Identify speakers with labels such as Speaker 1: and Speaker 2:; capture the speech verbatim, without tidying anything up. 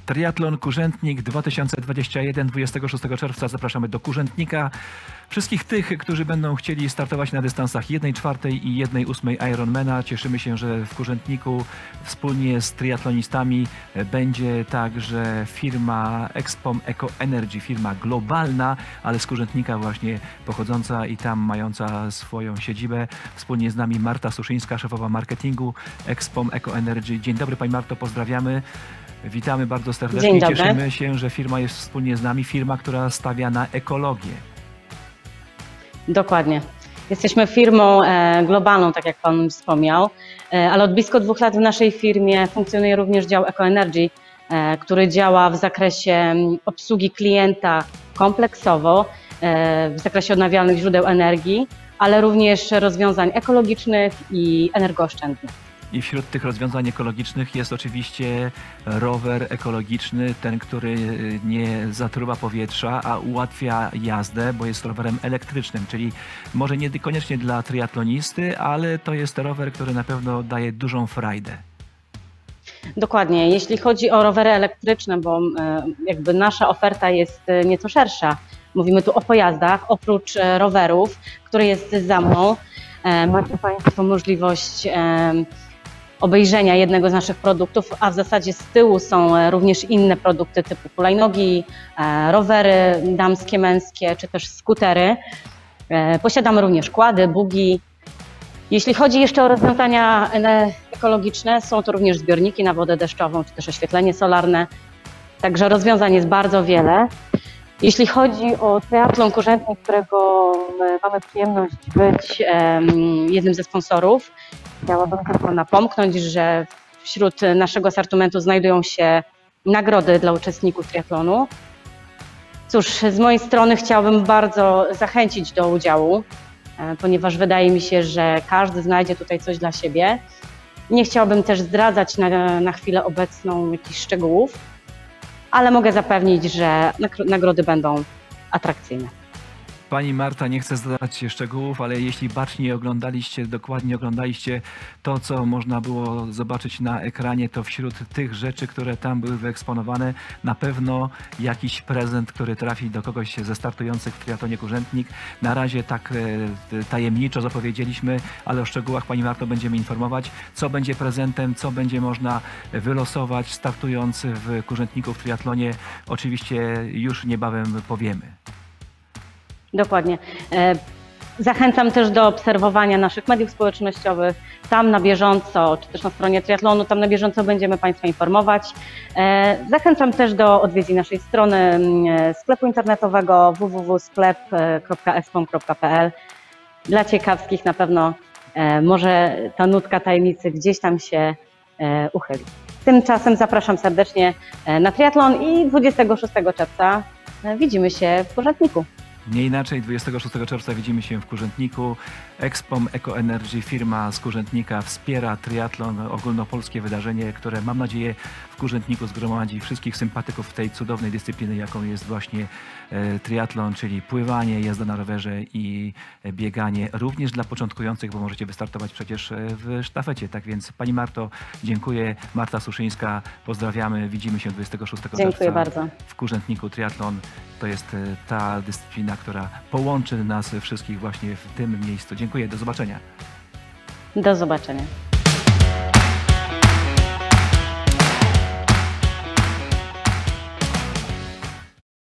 Speaker 1: Triatlon Kurzętnik dwa tysiące dwudziesty pierwszy, dwudziestego szóstego czerwca zapraszamy do Kurzętnika. Wszystkich tych, którzy będą chcieli startować na dystansach jednej czwartej i jednej ósmej Ironmana. Cieszymy się, że w Kurzętniku wspólnie z triatlonistami będzie także firma Expom Eco Energy, firma globalna, ale z Kurzętnika właśnie pochodząca i tam mająca swoją siedzibę. Wspólnie z nami Marta Suszyńska, szefowa marketingu Expom Eco Energy. Dzień dobry Pani Marto, pozdrawiamy. Witamy bardzo serdecznie.
Speaker 2: Dzień dobry.
Speaker 1: Cieszymy się, że firma jest wspólnie z nami, firma, która stawia na ekologię.
Speaker 2: Dokładnie. Jesteśmy firmą e, globalną, tak jak Pan wspomniał, e, ale od blisko dwóch lat w naszej firmie funkcjonuje również dział Eco Energy, e, który działa w zakresie obsługi klienta kompleksowo, e, w zakresie odnawialnych źródeł energii, ale również rozwiązań ekologicznych i energooszczędnych.
Speaker 1: I wśród tych rozwiązań ekologicznych jest oczywiście rower ekologiczny, ten, który nie zatruwa powietrza, a ułatwia jazdę, bo jest rowerem elektrycznym, czyli może nie koniecznie dla triatlonisty, ale to jest rower, który na pewno daje dużą frajdę.
Speaker 2: Dokładnie. Jeśli chodzi o rowery elektryczne, bo jakby nasza oferta jest nieco szersza. Mówimy tu o pojazdach, oprócz rowerów, który jest za mną. Macie Państwo możliwość obejrzenia jednego z naszych produktów, a w zasadzie z tyłu są również inne produkty typu hulajnogi, rowery damskie, męskie czy też skutery. Posiadamy również kłady, bugi. Jeśli chodzi jeszcze o rozwiązania ekologiczne, są to również zbiorniki na wodę deszczową czy też oświetlenie solarne. Także rozwiązań jest bardzo wiele. Jeśli chodzi o Triatlon Kurzętnik, którego mamy przyjemność być jednym ze sponsorów, chciałabym tylko napomknąć, że wśród naszego asortymentu znajdują się nagrody dla uczestników triatlonu. Cóż, z mojej strony chciałabym bardzo zachęcić do udziału, ponieważ wydaje mi się, że każdy znajdzie tutaj coś dla siebie. Nie chciałabym też zdradzać na, na chwilę obecną jakichś szczegółów, ale mogę zapewnić, że nagrody będą atrakcyjne.
Speaker 1: Pani Marta nie chce zdradzać szczegółów, ale jeśli bacznie oglądaliście, dokładnie oglądaliście to, co można było zobaczyć na ekranie, to wśród tych rzeczy, które tam były wyeksponowane, na pewno jakiś prezent, który trafi do kogoś ze startujących w triatlonie Kurzętnik. Na razie tak tajemniczo zapowiedzieliśmy, ale o szczegółach Pani Marto będziemy informować, co będzie prezentem, co będzie można wylosować startując w Kurzętniku w triatlonie. Oczywiście już niebawem powiemy.
Speaker 2: Dokładnie. Zachęcam też do obserwowania naszych mediów społecznościowych. Tam na bieżąco, czy też na stronie triatlonu, tam na bieżąco będziemy Państwa informować. Zachęcam też do odwiedzi naszej strony sklepu internetowego w w w kropka sklep kropka expom kropka p l. Dla ciekawskich na pewno może ta nutka tajemnicy gdzieś tam się uchyli. Tymczasem zapraszam serdecznie na triatlon i dwudziestego szóstego czerwca widzimy się w Kurzętniku.
Speaker 1: Nie inaczej, dwudziestego szóstego czerwca widzimy się w Kurzętniku. Expom Eco Energy, firma z Kurzętnika, wspiera triatlon, ogólnopolskie wydarzenie, które mam nadzieję w Kurzętniku zgromadzi wszystkich sympatyków tej cudownej dyscypliny, jaką jest właśnie e, triatlon, czyli pływanie, jazda na rowerze i bieganie. Również dla początkujących, bo możecie wystartować przecież w sztafecie. Tak więc Pani Marto, dziękuję. Marta Suszyńska, pozdrawiamy. Widzimy się dwudziestego szóstego
Speaker 2: Dziękuję
Speaker 1: czerwca
Speaker 2: bardzo.
Speaker 1: w Kurzętniku. Triatlon to jest ta dyscyplina, która połączy nas wszystkich właśnie w tym miejscu. Dziękuję, do zobaczenia.
Speaker 2: Do zobaczenia.